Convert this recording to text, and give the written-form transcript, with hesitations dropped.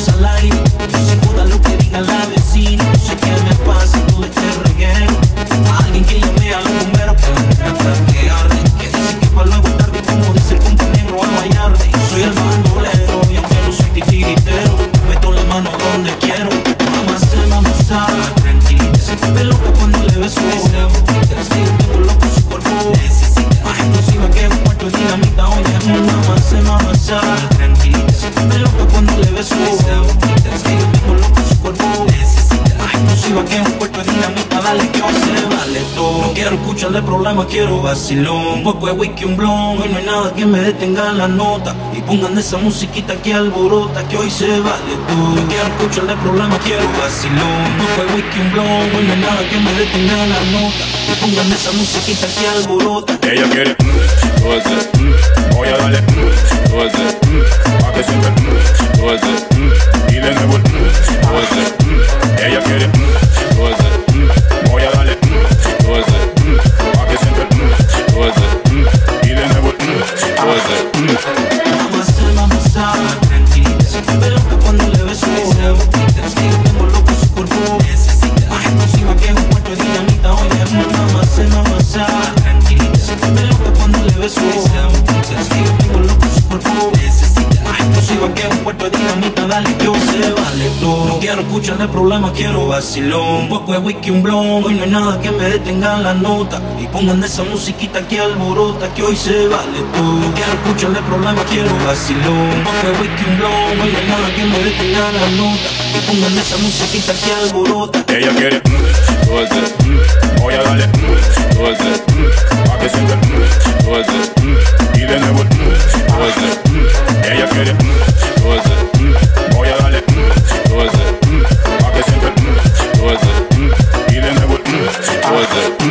es al aire. No se joda lo que diga la vecina. No sé qué me pasa todo este reguero. Alguien que llame a los bomberos que la que arde. Que dice que para luego tarde, como dice el compa negro, a bailarde. Yo soy el bandolero y aunque no soy titiritero, meto la mano donde quiero. Mamá sabe, tranquilita, se vuelve loca cuando le beso. Te tengo loco su cuerpo. Más explosiva que un cuarto de dinamita. Oye, mamá sabe, tranquilita, se vuelve loca cuando le beso. Te tengo loco su cuerpo. Más explosiva que un cuarto de dinamita. Dale que hoy se vale todo. No quiero escucharle problemas, quiero vacilón. Un poco de whisky, un blon. Hoy no hay nada que me detenga la nota. Y pongan esa musiquita que alborota, que hoy se vale todo. No quiero escucharle problemas, quiero vacilón. Un poco de whisky, un blon. Hoy no hay nada que me detenga la nota. Y pongan esa musiquita que alborota. Ella quiere voy a darle pa' que siempre y de nuevo ella quiere voy a darle pa' que siempre y de nuevo Mamá sabe, tranquilita, se vuelve loca cuando le beso. Tengo loco su cuerpo. Más explosiva que un cuarto de dinamita. Oye, mamá sabe, tranquilita, se vuelve loca cuando le beso. Tengo loco su cuerpo. Más explosiva que un cuarto de dinamita. Dale que hoy se vale todo. No quiero escucharle problemas, quiero vacilón. Un poco de whisky, un blon. Hoy no hay nada que me detenga la nota. Y pongan esa musiquita que alborota, que hoy se vale todo. No quiero escucharle problemas, quiero vacilón. Un poco de whisky, un blon. Hoy no hay nada que me detenga la nota. Y pongan esa musiquita que alborota. ella quiere voy a darle pa' que siempre y de nuevo ella quiere voy a darle pa' que siempre y de nuevo